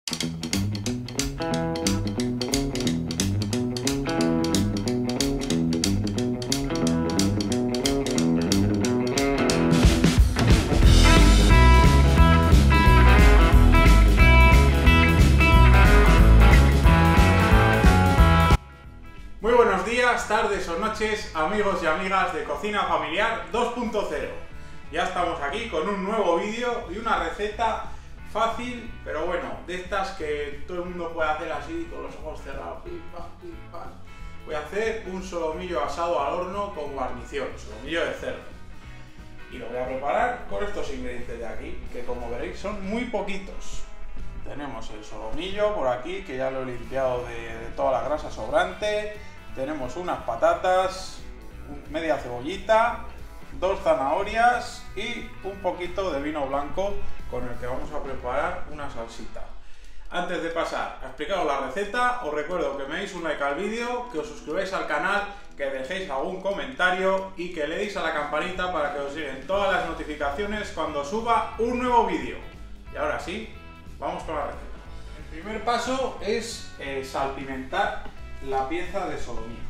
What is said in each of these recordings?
Muy buenos días, tardes o noches, amigos y amigas de Cocina Familiar 2.0. Ya estamos aquí con un nuevo vídeo y una receta fácil, pero bueno, de estas que todo el mundo puede hacer así, con los ojos cerrados. Pim, pam, pim, pam. Voy a hacer un solomillo asado al horno con guarnición, solomillo de cerdo. Y lo voy a preparar con estos ingredientes de aquí, que como veréis son muy poquitos. Tenemos el solomillo por aquí, que ya lo he limpiado de toda la grasa sobrante. Tenemos unas patatas, media cebollita, 2 zanahorias y un poquito de vino blanco con el que vamos a preparar una salsita. Antes de pasar a explicaros la receta, os recuerdo que me deis un like al vídeo, que os suscribáis al canal, que dejéis algún comentario y que le deis a la campanita para que os lleguen todas las notificaciones cuando suba un nuevo vídeo. Y ahora sí, vamos con la receta. El primer paso es salpimentar la pieza de solomillo.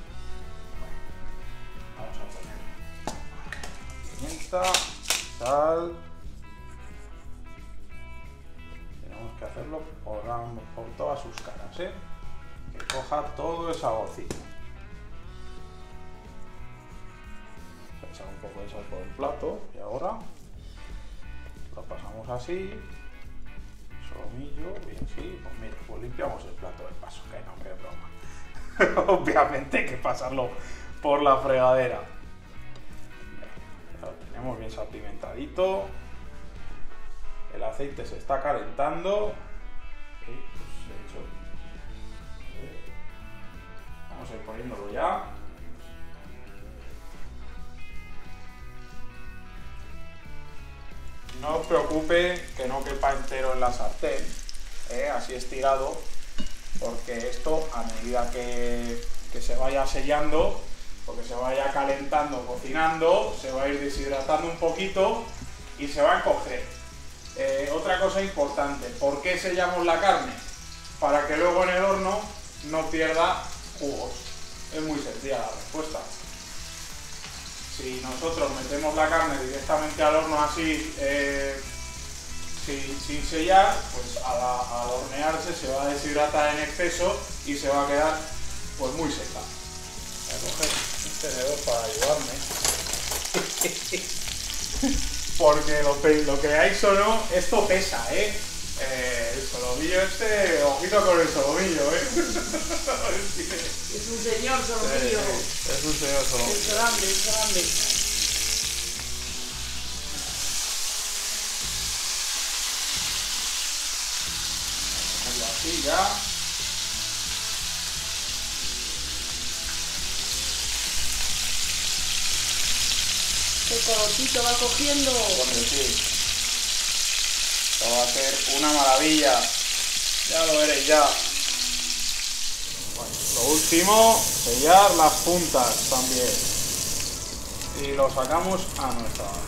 Vamos a poner pimienta, sal. Tenemos que hacerlo por todas sus caras, que coja todo el saborcito. Vamos a echar un poco de sal por el plato y ahora lo pasamos así. Solomillo y así, pues mira, pues limpiamos el plato de paso, que no, que es broma. Obviamente hay que pasarlo por la fregadera. Ya lo tenemos bien salpimentadito. El aceite se está calentando. Pues vamos a ir poniéndolo ya. No os preocupe que no quepa entero en la sartén, así estirado, porque esto a medida que se vaya sellando, o que se vaya calentando, cocinando, se va a ir deshidratando un poquito y se va a encoger. Otra cosa importante, ¿por qué sellamos la carne? Para que luego en el horno no pierda jugos. Es muy sencilla la respuesta. Si nosotros metemos la carne directamente al horno así, sin sellar, pues al hornearse se va a deshidratar en exceso y se va a quedar pues muy seca. Voy a coger un tenedor para ayudarme. Porque lo creáis o no, esto pesa, el solomillo ojito con el solomillo, Es un señor solomillo. Es un señor solomillo. Es grande, es grande. Así ya. ¿Qué colorcito va cogiendo? Bueno, sí. Esto va a ser una maravilla. Ya lo veréis ya. Bueno, lo último, sellar las puntas también. Y lo sacamos a nuestra bandeja.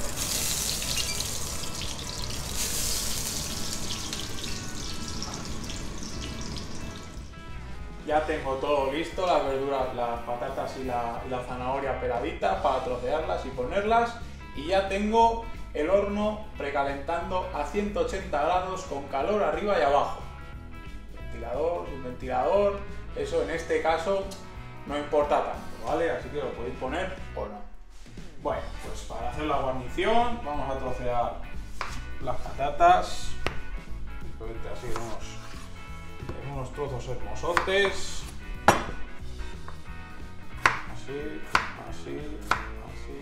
Ya tengo todo listo, las verduras, las patatas y la zanahoria peladita para trocearlas y ponerlas. Y ya tengo el horno precalentando a 180 grados con calor arriba y abajo. Ventilador, sin ventilador, eso en este caso no importa tanto, ¿vale? Así que lo podéis poner o no. Bueno, pues para hacer la guarnición vamos a trocear las patatas. Simplemente así en unos trozos hermosotes, así, así, así.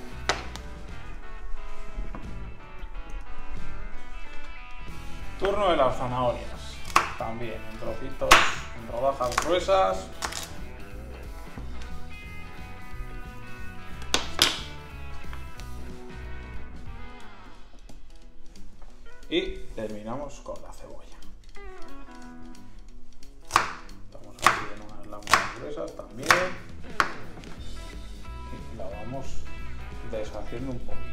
Turno de las zanahorias, también en trocitos, en rodajas gruesas. Y terminamos con la cebolla. Gruesas también, y la vamos deshaciendo un poquito.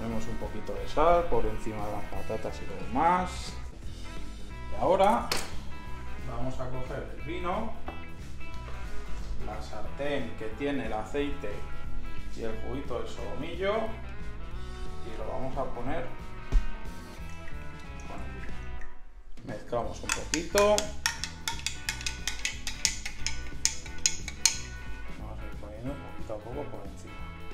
ponemos un poquito de sal por encima de las patatas y lo demás. Y ahora vamos a coger el vino, la sartén que tiene el aceite y el juguito del solomillo y lo vamos a poner con el vino. Mezclamos un poquito. Vamos a ir poniendo poquito a poco por encima.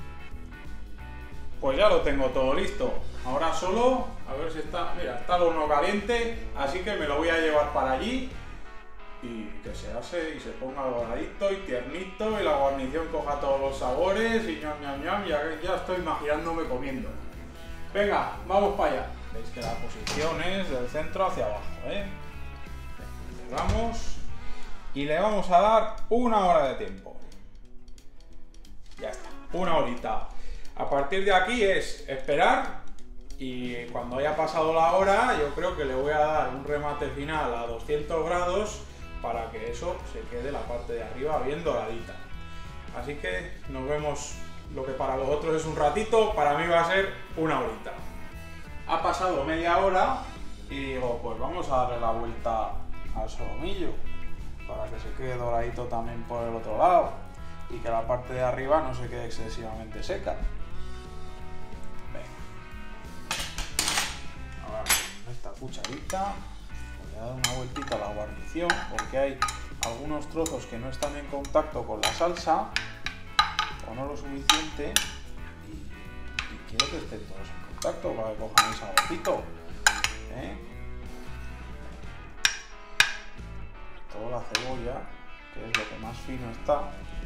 Pues ya lo tengo todo listo. Ahora solo, a ver si está... Mira, está el horno caliente, así que me lo voy a llevar para allí y que se ase y se ponga doradito y tiernito y la guarnición coja todos los sabores y ñam ñam ñam, ya estoy imaginándome comiendo. Venga, vamos para allá. Veis que la posición es del centro hacia abajo, ¿eh? Vamos y le vamos a dar 1 hora de tiempo. Ya está, 1 horita. A partir de aquí es esperar y cuando haya pasado la hora yo creo que le voy a dar un remate final a 200 grados para que eso se quede la parte de arriba bien doradita. Así que nos vemos, lo que para vosotros es un ratito, para mí va a ser 1 horita. Ha pasado media hora y digo, pues vamos a darle la vuelta al solomillo para que se quede doradito también por el otro lado y que la parte de arriba no se quede excesivamente seca. Ahora con esta cucharita voy a dar una vueltita a la guarnición porque hay algunos trozos que no están en contacto con la salsa o no lo suficiente y quiero que estén todos en contacto para que cojan el saborcito, ¿eh? Toda la cebolla, que es lo que más fino está,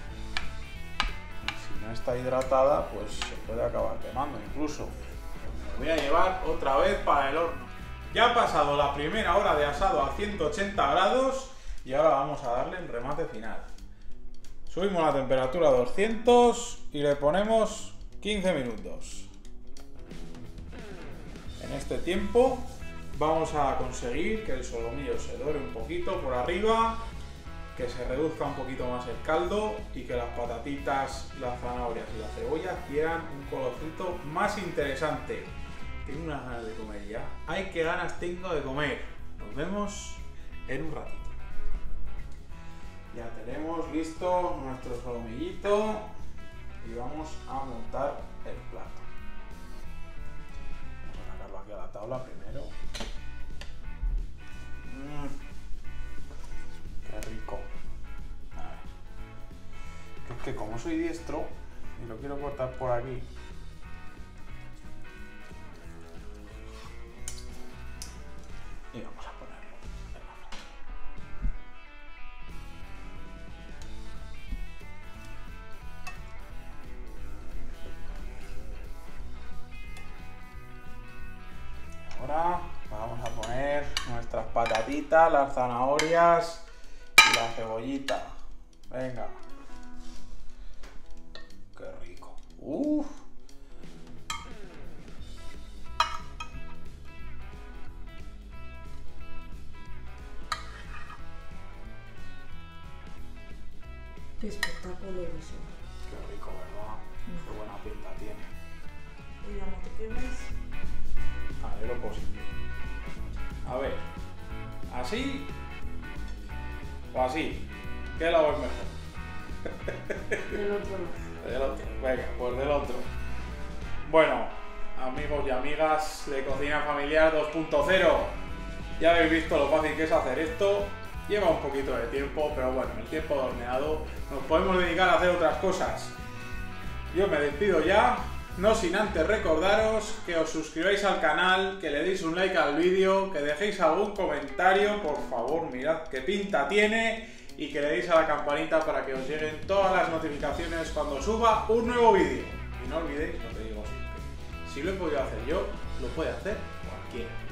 y si no está hidratada pues se puede acabar quemando incluso. Voy a llevar otra vez para el horno. Ya ha pasado la primera hora de asado a 180 grados y ahora vamos a darle el remate final. Subimos la temperatura a 200 y le ponemos 15 minutos. En este tiempo vamos a conseguir que el solomillo se dore un poquito por arriba, que se reduzca un poquito más el caldo y que las patatitas, las zanahorias y la cebolla adquieran un colorcito más interesante. Tengo unas ganas de comer ya. ¡Ay, qué ganas tengo de comer! Nos vemos en un ratito. Ya tenemos listo nuestro solomillito y vamos a montar el plato. Vamos a sacarlo aquí a la tabla primero. ¡Qué rico! A ver. Es que como soy diestro y lo quiero cortar por aquí, y vamos a ponerlo en la mano. Ahora vamos a poner nuestras patatitas, las zanahorias y la cebollita. Venga. Qué rico. Uff. Qué espectáculo eso. Qué rico, ¿verdad? Qué buena pinta tiene. Mira, no te quemes. A ver lo posible. A ver, ¿así o así? ¿Qué lado es mejor? Del otro lado. Del otro. Venga, pues del otro. Bueno, amigos y amigas de Cocina Familiar 2.0, ya habéis visto lo fácil que es hacer esto. Lleva un poquito de tiempo, pero bueno, el tiempo de horneado nos podemos dedicar a hacer otras cosas. Yo me despido ya, no sin antes recordaros que os suscribáis al canal, que le deis un like al vídeo, que dejéis algún comentario, por favor, mirad qué pinta tiene, y que le deis a la campanita para que os lleguen todas las notificaciones cuando suba un nuevo vídeo. Y no olvidéis lo que digo siempre, si lo he podido hacer yo, lo puede hacer cualquiera.